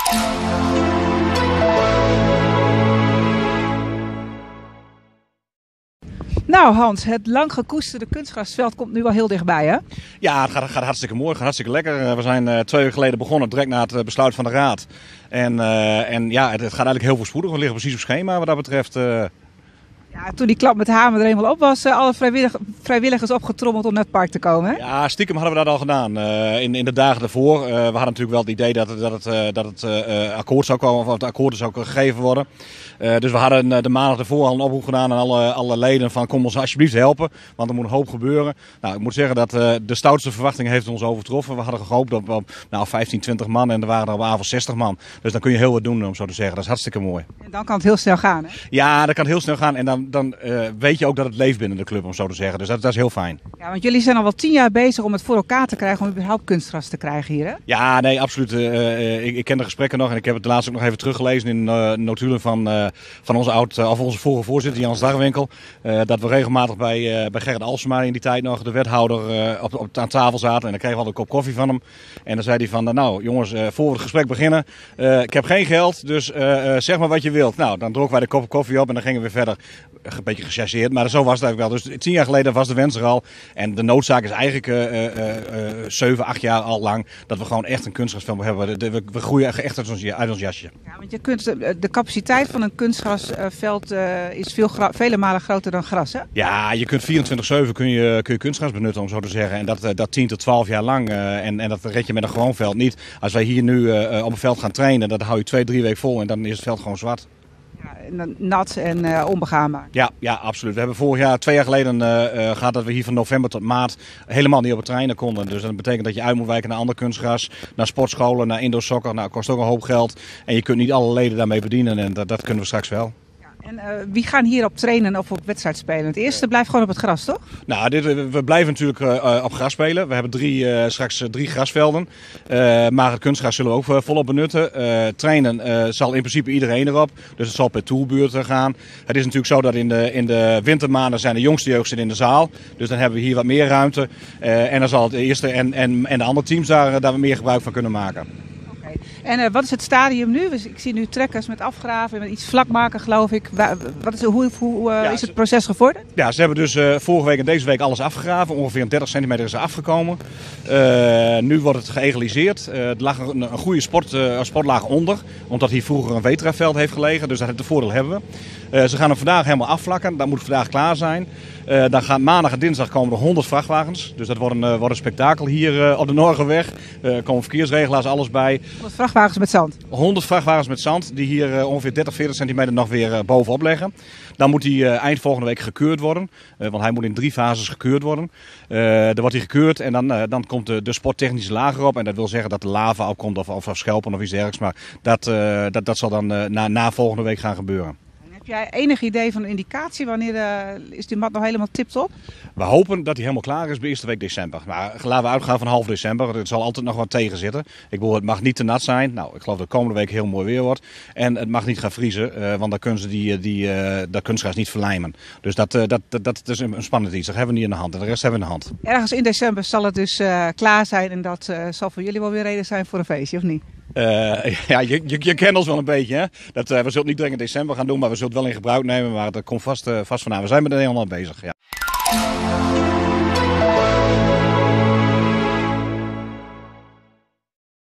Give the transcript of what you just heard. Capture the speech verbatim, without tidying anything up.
Nou Hans, het lang gekoesterde kunstgrasveld komt nu wel heel dichtbij, hè? Ja, het gaat, gaat hartstikke mooi, het gaat hartstikke lekker. We zijn uh, twee uur geleden begonnen, direct na het besluit van de raad. En, uh, en ja, het, het gaat eigenlijk heel voorspoedig. We liggen precies op schema wat dat betreft. Uh... Ja, toen die klap met de hamer er eenmaal op was, uh, alle vrijwillig, vrijwilligers opgetrommeld om naar het park te komen, hè? Ja, stiekem hadden we dat al gedaan. Uh, in, in de dagen daarvoor. Uh, we hadden natuurlijk wel het idee dat het, dat het, uh, dat het uh, akkoord zou komen, of het akkoord zou gegeven worden. Uh, dus we hadden uh, de maandag ervoor al een oproep gedaan aan alle, alle leden van kom ons alsjeblieft helpen, want er moet een hoop gebeuren. Nou, ik moet zeggen dat uh, de stoutste verwachting heeft ons overtroffen. We hadden gehoopt op, op nou, vijftien, twintig man en er waren er op avond zestig man. Dus dan kun je heel wat doen, om zo te zeggen. Dat is hartstikke mooi. En dan kan het heel snel gaan, hè? Ja, dat kan heel snel gaan en dan, dan uh, weet je ook dat het leeft binnen de club, om zo te zeggen. Dus dat, dat is heel fijn. Ja, want jullie zijn al wel tien jaar bezig om het voor elkaar te krijgen, om überhaupt kunstgras te krijgen hier, hè? Ja, nee, absoluut. Uh, uh, ik, ik ken de gesprekken nog en ik heb het laatst ook nog even teruggelezen in uh, notulen van, uh, van onze oud, uh, of onze vorige voorzitter, Jans Darwinkel. Uh, dat we regelmatig bij, uh, bij Gerrit Alsema in die tijd nog, de wethouder, uh, op, op, aan tafel zaten. En dan kregen we al een kop koffie van hem. En dan zei hij van, nou jongens, uh, voor we het gesprek beginnen, uh, ik heb geen geld, dus uh, uh, zeg maar wat je wilt. Nou, dan dronken wij de kop koffie op en dan gingen we verder. Een beetje gechargeerd, maar zo was het eigenlijk wel. Dus tien jaar geleden was de wens er al. En de noodzaak is eigenlijk uh, uh, uh, zeven, acht jaar al lang dat we gewoon echt een kunstgrasveld hebben. We, we, we groeien echt uit ons, uit ons jasje. Ja, want je kunt, de capaciteit van een kunstgrasveld uh, is veel vele malen groter dan gras, hè? Ja, je kunt vierentwintig zeven kun je, kun je kunstgras benutten, om zo te zeggen. En dat, uh, dat tien tot twaalf jaar lang. Uh, en, en dat red je met een gewoon veld niet. Als wij hier nu uh, op een veld gaan trainen, dan hou je twee, drie weken vol en dan is het veld gewoon zwart. Ja, nat en uh, onbegaanbaar. Ja, ja, absoluut. We hebben vorig jaar, twee jaar geleden uh, uh, gehad dat we hier van november tot maart helemaal niet op het trainen konden. Dus dat betekent dat je uit moet wijken naar ander kunstgras, naar sportscholen, naar indoor soccer. Nou, dat kost ook een hoop geld. En je kunt niet alle leden daarmee bedienen en dat, dat kunnen we straks wel. En uh, wie gaan hier op trainen of op wedstrijd spelen? Het eerste blijft gewoon op het gras, toch? Nou, dit, we blijven natuurlijk uh, op gras spelen. We hebben drie, uh, straks uh, drie grasvelden. Uh, maar het kunstgras zullen we ook uh, volop benutten. Uh, trainen uh, zal in principe iedereen erop. Dus het zal per toerbuurt gaan. Het is natuurlijk zo dat in de, in de wintermaanden zijn de jongste jeugd in de zaal. Dus dan hebben we hier wat meer ruimte. Uh, en dan zal het eerste en, en, en de andere teams daar, daar meer gebruik van kunnen maken. En uh, wat is het stadium nu? Ik zie nu trekkers met afgraven, met iets vlak maken, geloof ik. Wat is, hoe hoe uh, ja, is het proces gevorderd? Ja, ze hebben dus uh, vorige week en deze week alles afgegraven. Ongeveer dertig centimeter is er afgekomen. Uh, nu wordt het geëgaliseerd. Uh, er lag een, een goede sport, uh, sportlaag onder, omdat hier vroeger een Wetra-veld heeft gelegen. Dus dat het voordeel hebben we. Uh, ze gaan hem vandaag helemaal afvlakken. Dat moet vandaag klaar zijn. Uh, dan gaan maandag en dinsdag komen er honderd vrachtwagens. Dus dat wordt een, uh, wordt een spektakel hier uh, op de Norgenweg. Er uh, komen verkeersregelaars, alles bij. honderd vrachtwagens met zand? honderd vrachtwagens met zand die hier uh, ongeveer dertig, veertig centimeter nog weer uh, bovenop leggen. Dan moet hij uh, eind volgende week gekeurd worden. Uh, want hij moet in drie fases gekeurd worden. Uh, dan wordt hij gekeurd en dan, uh, dan komt de, de sporttechnische laag erop. En dat wil zeggen dat de lava opkomt of, of, of schelpen of iets dergelijks. Maar dat, uh, dat, dat zal dan uh, na, na volgende week gaan gebeuren. Heb jij enig idee van een indicatie? Wanneer uh, is die mat nog helemaal tip-top? We hopen dat hij helemaal klaar is bij eerste week december. Maar laten we uitgaan van half december. Er zal altijd nog wat tegen zitten. Ik bedoel, het mag niet te nat zijn. Nou, ik geloof dat de komende week heel mooi weer wordt. En het mag niet gaan vriezen, uh, want dan kunnen ze die, die, uh, dat kunstgras niet verlijmen. Dus dat, uh, dat, dat, dat is een spannend iets. Dat hebben we niet in de hand. En de rest hebben we in de hand. Ergens in december zal het dus uh, klaar zijn. En dat uh, zal voor jullie wel weer reden zijn voor een feestje, of niet? Uh, ja, je, je, je kent ons wel een beetje. Hè? Dat, uh, we zullen het niet direct in december gaan doen, maar we zullen het wel in gebruik nemen. Maar dat komt vast, uh, vast vandaan. We zijn met er helemaal bezig. Ja.